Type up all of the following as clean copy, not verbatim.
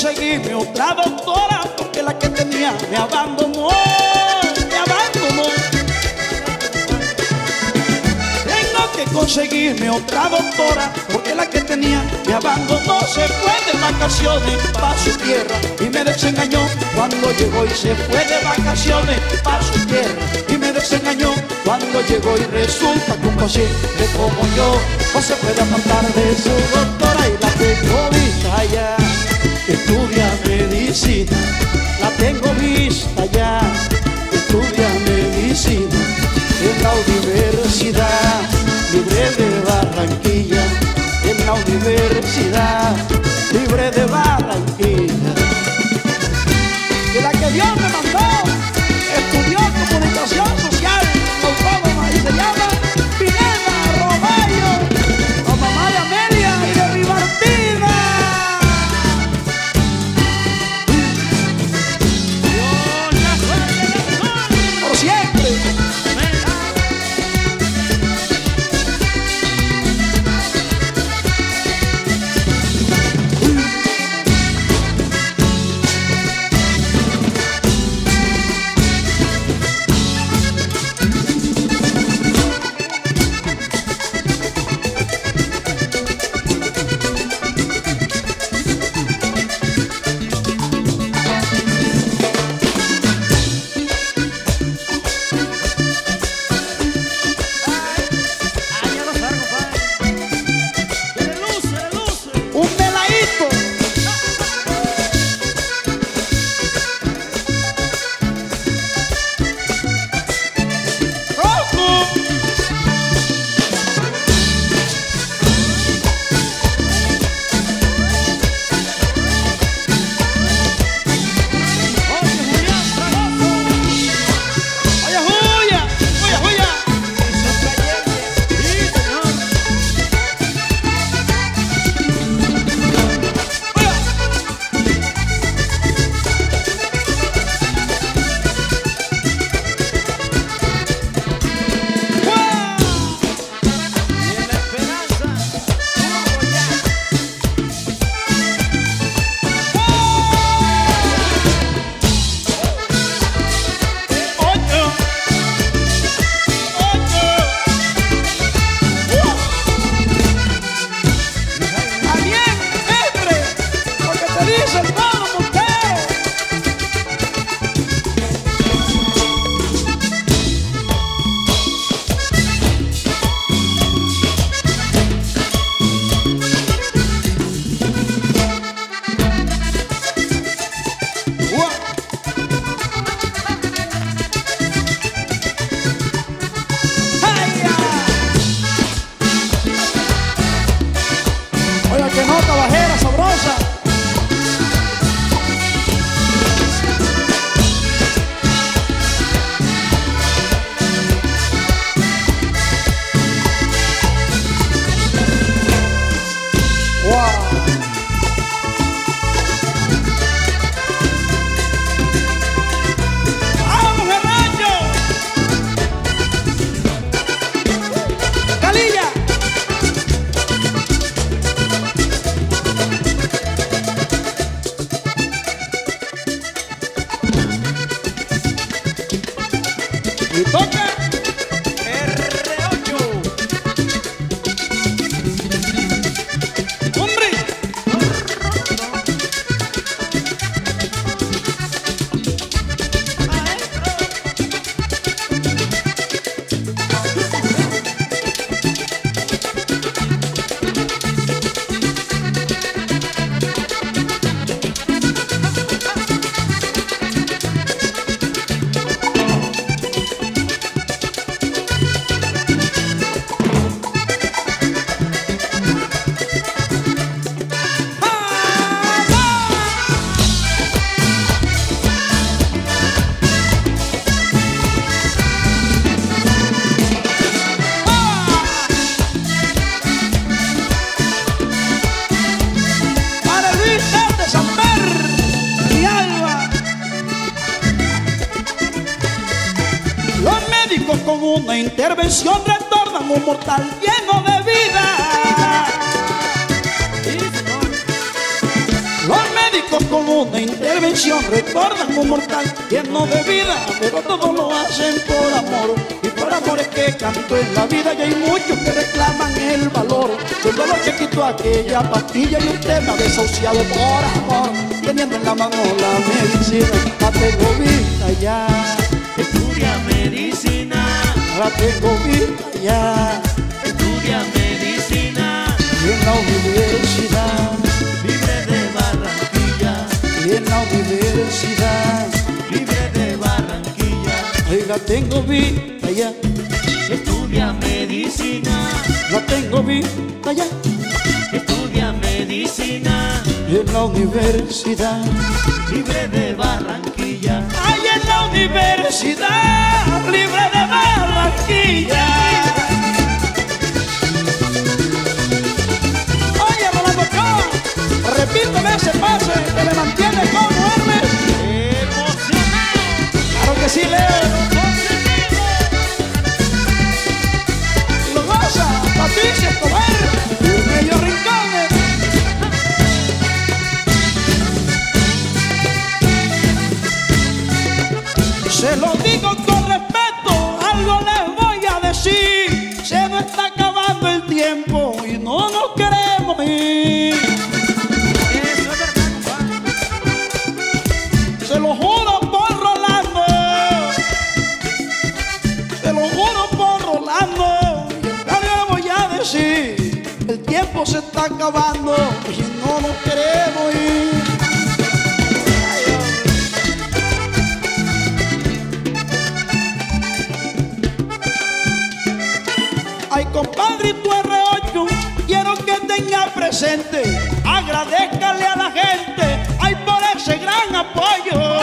conseguirme otra doctora, porque la que tenía me abandonó, me abandonó. Tengo que conseguirme otra doctora, porque la que tenía me abandonó. Se fue de vacaciones pa' su tierra y me desengañó cuando llegó, y se fue de vacaciones pa' su tierra y me desengañó cuando llegó. Y resulta que un paciente como yo no se puede apartar de su doctora, y la tengo vista ya, estudia medicina. La tengo vista ya, estudia medicina en la Universidad Libre de Barranquilla, en la Universidad Libre de Barranquilla. De la que Dios me mandó, estudió comunicación social autónoma y se llama Pineda Roballo, la mamá de Amelia y de Ribartina. Por siempre. Con una intervención retornan un mortal lleno de vida. Los médicos con una intervención. Recuerdan un mortal lleno de vida, pero todo lo hacen por amor. Y por amor es que canto en la vida. Y hay muchos que reclaman el valor del dolor que quitó aquella pastilla. Y un tema desahuciado por amor, teniendo en la mano la medicina. La tengo vista ya, estudia medicina. la tengo vista ya, Estudia medicina. y en la universidad, Libre de Barranquilla. y en la universidad, Libre de Barranquilla. ahí la tengo vista ya, Estudia medicina. la tengo vista ya, Estudia medicina. y en la universidad, Libre de Barranquilla. ahí en la universidad, libre de Barranquilla. Oye, Rolando Ochoa, repíteme ese pase que me mantiene como Hermes. Emocionado. Claro que sí, Leo. Lo goza Patricia Escobar y Medio Rincones. Se lo digo con respeto, algo les voy a decir. Se nos está acabando el tiempo y no nos queremos ir. Eso es verdad, compadre. Se lo juro por Rolando, se lo juro por Rolando. Y en cambio le voy a decir, el tiempo se está acabando y no nos queremos ir. Ay, compadrito R8, quiero que tenga presente, agradezcale a la gente, ay, por ese gran apoyo.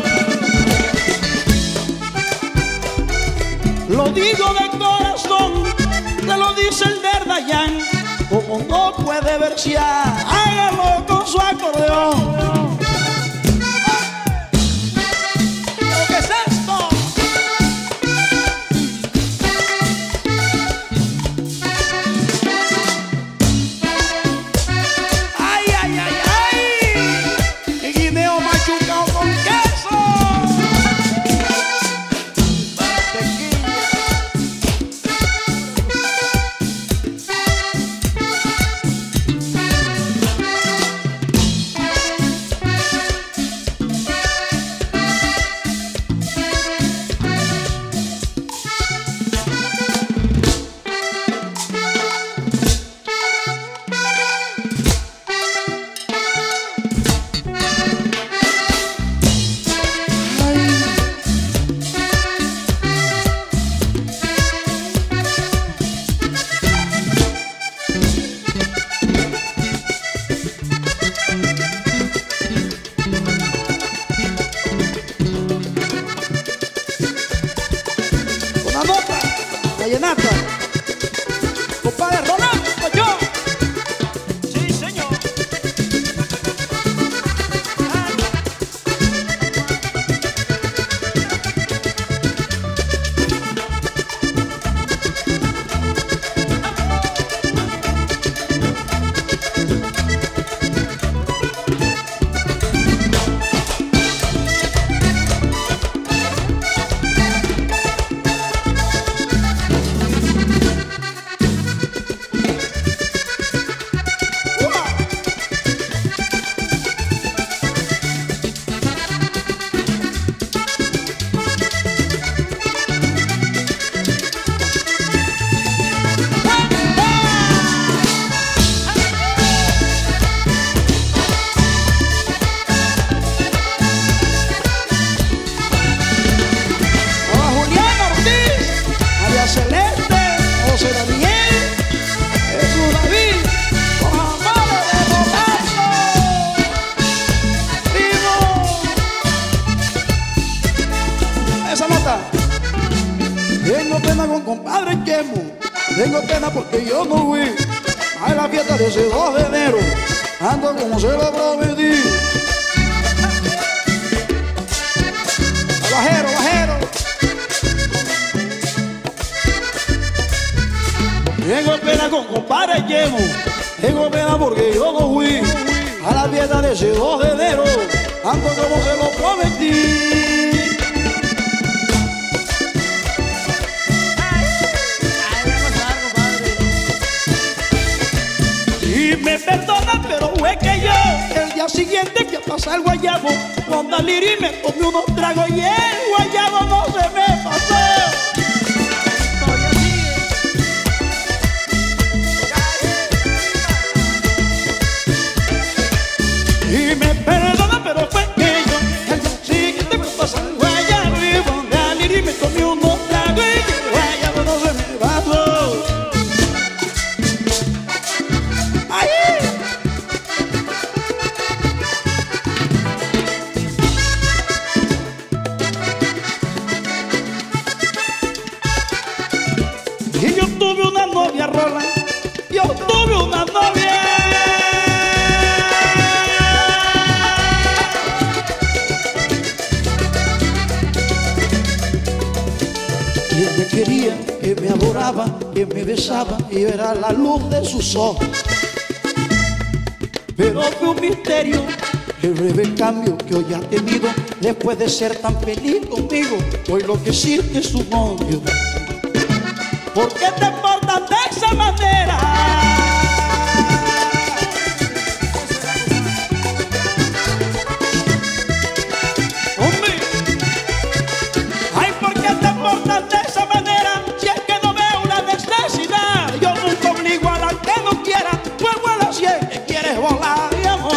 Lo digo de corazón, te lo dice el Verdayán, como no puede versear, hágalo con su acordeón. ¿Qué es esto? Ay, ay, ay, ay, guineo machucado con queso. Una nota vallenata, compadre Rolando Ochoa. Sí, señor. Tengo pena con compadre Chemo, tengo pena porque yo no fui a la fiesta de ese 2 de enero, ando como se lo prometí. Bajero, bajero. Tengo pena con compadre Chemo, tengo pena porque yo no fui a la fiesta de ese 2 de enero, ando como se lo prometí. Y me perdona, pero fue que yo el día siguiente fui a pasar el guayabo con Daliri, me tomé unos tragos y el guayabo no se me pasó. Y me perdona, pero fue que yo el día siguiente fui a pasar el guayabo y con Daliri me tomé unos tragos y el guayabo no se me pasó. Y yo tuve una novia, Rola, yo tuve una novia. Y él me quería, que me adoraba, que me besaba y era la luz de sus ojos. Pero fue un misterio el breve cambio que hoy ha tenido después de ser tan feliz conmigo. Hoy lo que siente es su novio. ¿Por qué te portas de esa manera? Hombre, ay, ¿por qué te portas de esa manera? Si es que no veo una necesidad. Yo nunca obligo a la que no quiera. Fuego a la 100 que quieres volar, mi amor.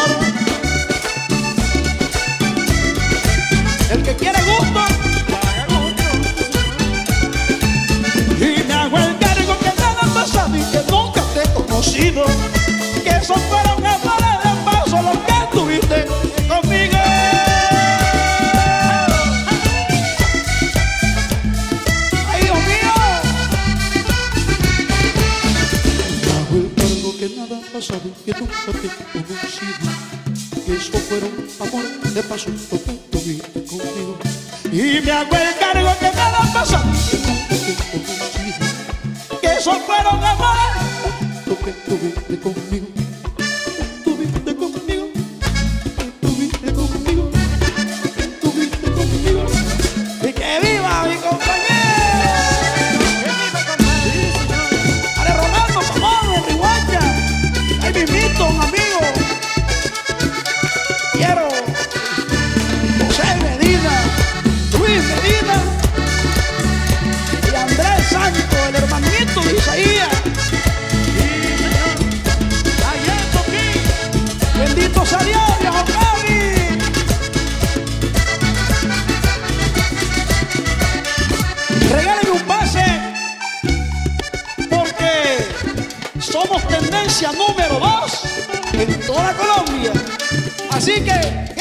El que quiere gusto, y me hago el cargo que nada ha pasado y que nunca te he conocido, que esos fueron errores de paso los que tuviste conmigo. ¡Ay, Dios mío! Me hago el cargo que nada ha pasado y que nunca te he conocido, que esos fueron amores de paso los que tuviste conmigo. Y me hago el cargo que nada ha pasado y que nunca te he conocido, que esos fueron amores lo que tuviste conmigo. Tuviste conmigo, tuviste conmigo, tuviste conmigo. Y que viva mi compañero. Ale Rolando, Pamón, Rihuacha. Ahí mismito, un amigo. Quiero José Medina, Luis Medina y Andrés Santos, el hermanito de Isaías. Bendito sea Dios, viejo Cari. Regálenme un pase, porque somos tendencia número 2 en toda Colombia. Así que